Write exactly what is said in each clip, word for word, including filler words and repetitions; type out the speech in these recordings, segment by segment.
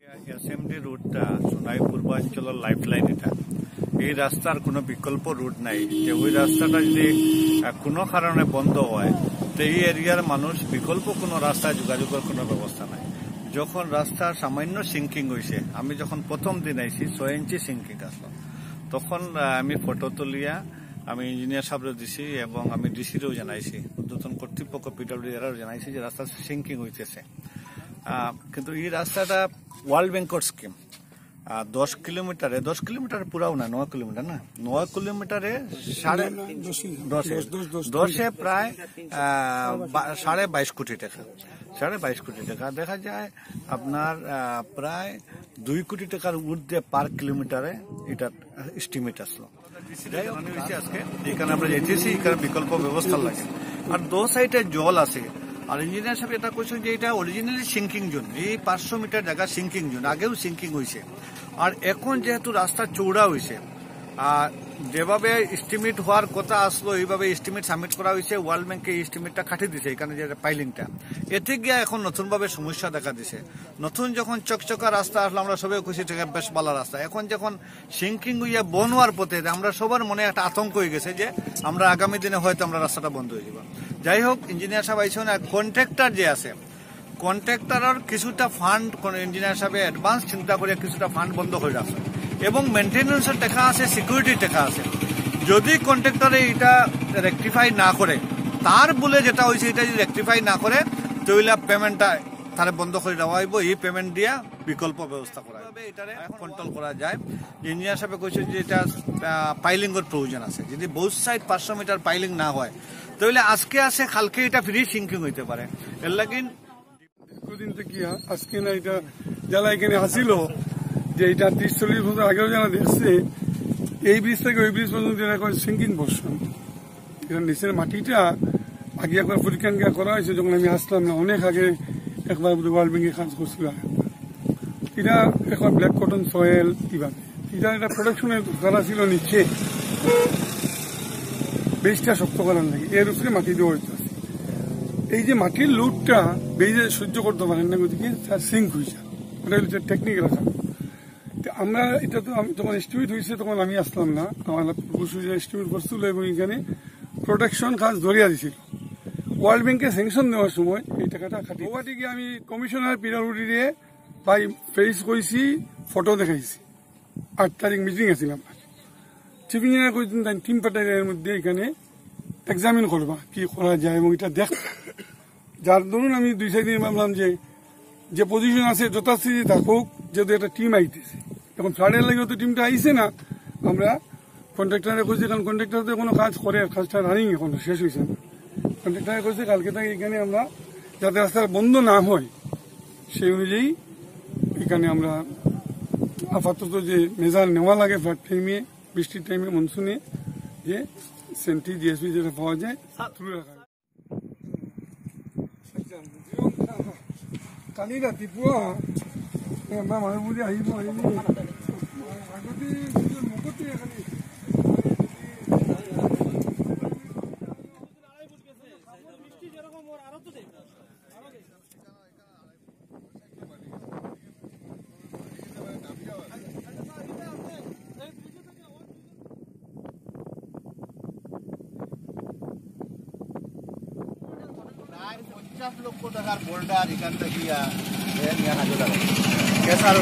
SMD রুটটা সোনাই পূর্বাঞ্চলের lifeline. এটা এই রাস্তার কোনো বিকল্প রুট নাই যে ওই রাস্তাটা যদি কোনো কারণে বন্ধ হয় তো এই এরিয়ার মানুষ বিকল্প কোনো রাস্তায় যোগাযোগের কোনো ব্যবস্থা নাই। যখন রাস্তার সামান্য সিঙ্কিং হয়েছে, আমি যখন প্রথম দিন আইছি ছয় ইঞ্চি সিঙ্কিং আসলো, তখন আমি ফটো তুলিয়া আমি ইঞ্জিনিয়ার সাহেবরে দিছি এবং আমি ডিসিরেও জানাইছি, উদ্বোধন কর্তৃপক্ষ পিডব্লিউ এরাও জানাইছি যে রাস্তা সিঙ্কিং হইতেছে। কিন্তু এই রাস্তাটা ওয়ার্ল্ড ব্যাংকের স্কিম দশ কিলোমিটারে দশ কিলোমিটার পুরাও না নয় কিলোমিটার না নয় কিলোমিটারে সাড়ে দশে দশে প্রায় সাড়ে বাইশ কোটি টাকা সাড়ে বাইশ কোটি টাকা দেখা যায় আপনার প্রায় দুই কোটি টাকার ঊর্ধ্বে পার কিলোমিটারে এটা এস্টিমেট আসলো। আজকে এখানে আমরা যেতেছি, এখানে বিকল্প ব্যবস্থা লাগে। আর দো সাইডে জল আছে। আর ইঞ্জিনিয়ার সাহেব এটা কইছেন যে এটা অরিজিনালি সিঙ্কিং জোন, এই পাঁচশো মিটার জায়গা সিঙ্কিং জোন, আগেও সিঙ্কিং হয়েছে। আর এখন যেহেতু রাস্তা চৌড়া হয়েছে, আর যেভাবে এস্টিমেট হওয়ার কথা আসলো এইভাবে এস্টিমেট সাবমিট করা হয়েছে, ওয়ার্ল্ড ব্যাংকে এস্টিমেটটা কাটিয়ে দিছে এখানে যে পাইলিংটা, এতে গিয়ে এখন নতুনভাবে সমস্যা দেখা দিছে। নতুন যখন চকচকা রাস্তা আসলো আমরা সবাই খুশি থেকে বেশ ভালো রাস্তা, এখন যখন সিঙ্কিং হইয়া বন হওয়ার পথে আমরা সবার মনে একটা আতঙ্ক হয়ে গেছে যে আমরা আগামী দিনে হয়তো আমরা রাস্তাটা বন্ধ হয়ে যাব। যাই হোক, ইঞ্জিনিয়ার সাহেব আইসেন, আর কন্ট্রাক্টর যে আছে কন্ট্রাক্টরের কিছুটা ফান্ড ইঞ্জিনিয়ার সাহেব অ্যাডভান্স চিন্তা করে কিছুটা ফান্ড বন্ধ করে রাখছে এবং মেনটেন্যান্সের টাকা আছে, সিকিউরিটির টাকা আছে। যদি কন্ট্রাক্টরে এটা রেকটিফাই না করে, তার বলে যেটা হয়েছে এটা যদি রেকটিফাই না করে তাহলে পেমেন্টটা তারা বন্ধ করে দেওয়া হইব। এই পেমেন্ট দিয়া বিকল্প ব্যবস্থা করা হবে, এটারে কন্ট্রোল করা যায়। ইঞ্জিনিয়ার সাহেব কইছে যে এটা পাইলিংয়ের প্রয়োজন আছে। যদি বোথ সাইড পাঁচশো মিটার পাইলিং না হয় তাহলে আজকে আছে কালকে এটা ফ্রি সিঙ্কিং হইতে পারে। এর লাগি দীর্ঘদিন থেকে আজকে না এটা যারা এখানে আসিল যে এটা ত্রিশ চল্লিশ বছর আগেও যারা দেখছে এই ব্রিজ থেকে ওই ব্রিজ পর্যন্ত সিঙ্কিং পোর্শন, এটা নিচের মাটিটা আগে একবার পরীক্ষা নিরীক্ষা করা হয়েছে যখন আমি আসলাম না, অনেক আগে একবার ওয়ার্ল্ড ব্যাংকে কাজ করছিল। এটা এখন ব্ল্যাক কটন সয়েল কিভাবে এটা এটা প্রোডাকশনের দরকার ছিল, নিচে বেজটা শক্ত করার লাগে, এর উপরে মাটি দেওয়া হইতেছে। এই যে মাটির লোডটা বেজে সহ্য করতে পারেন না, গতিকে তার সিঙ্ক হয়েছে, ওটা হচ্ছে টেকনিক রাখা। আমরা এটা তো আমি যখন এস্টিমেট হয়েছে তখন আমি আসলাম না, আমার এস্টিমেট করছিল এবং এখানে প্রোটেকশন কাজ ধরিয়া দিছিল। ওয়ার্ল্ড ব্যাংকে স্যাংশন দেওয়ার সময় এই টাকাটা খাটি ওয়াটিকে আমি কমিশনার পিডব্লিউডি দিয়ে বাই ফেস করেছি, ফটো দেখাইছি। আট তারিখ মিটিং আছিল আমার, চিফ ইঞ্জিনিয়ার কইছেন তাই টিম পাটাইয়ের মধ্যে এখানে এক্সামিন করবা কি করা যায় এবং এটা দেখ। যার ধরুন আমি দুই চার দিন ভাবলাম যে যে পজিশন আছে যথাস্থিতি থাকুক, যেহেতু একটা টিম আইতেছে, এখন ফ্লাডের লাগে তো টিমটা আইছে না, আমরা কন্ট্রাক্টরে কইছি, কারণ কন্ট্রাক্টর তো কোনো কাজ করে, কাজটা রানিং এখনো শেষ হয়েছে না। কন্ট্রাক্টরে কইছে কালকে থেকে এখানে আমরা যাতে রাস্তা বন্ধ না হয় সেই অনুযায়ী এখানে আমরা আপাতত যে মেজার নেওয়া লাগে ফ্লাড টাইমে, বৃষ্টির টাইমে, মনসুনে, যে সেন্টি জিএসপি যেটা পাওয়া যায় তুলে রাখা। কালি রাতিপুৱা এবাৰ মানুহ বুলি আহিব আহিব আগতে মুখতে খালি পঞ্চাশ লক্ষ টাকার বোল্ডার এখান থেকে হাজার টাকা কেসার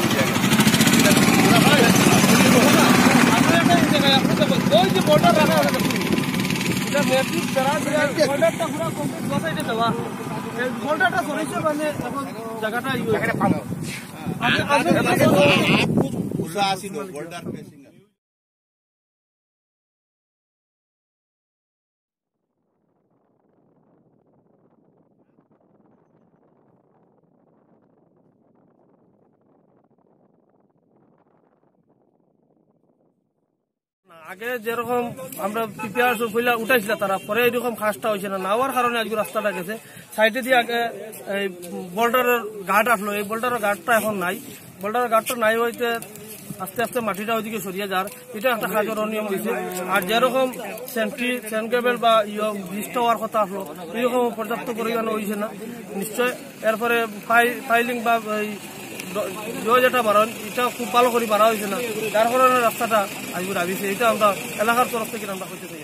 জায়গাটা আসিল বোল্ডার পেসিং। আগে যেরকম আমরা প্রিপেয়ার হইলা উঠাইছিল তারা, পরে এরকম খাসটা হয়েছে না, নাওয়ার কারণে আজকে রাস্তাটা গেছে সাইডে দিয়ে। আগে এই বোল্ডারের গার্ড আসলো, এই বোল্ডারের গার্ডটা এখন নাই, বোল্ডারের গার্ডটা নাই হইতে আস্তে আস্তে মাটিটা ওইদিকে সরিয়ে যার, এটা একটা কাজের অনিয়ম হয়েছে। আর যেরকম সেন্ট্রি সেন্ট কেবল বা ইয়ে ব্রিজটা হওয়ার কথা আসলো, এরকম পর্যাপ্ত পরিমাণ হয়েছে না নিশ্চয়। এরপরে ফাইলিং বা জয় যেটা বাড়ান এটা খুব ভালো করে বাড়া হয়েছে না, যার কারণে রাস্তাটা আজকে দাবিছে। এটা আমরা এলাকার তরফ থেকে আমরা করতে চাই।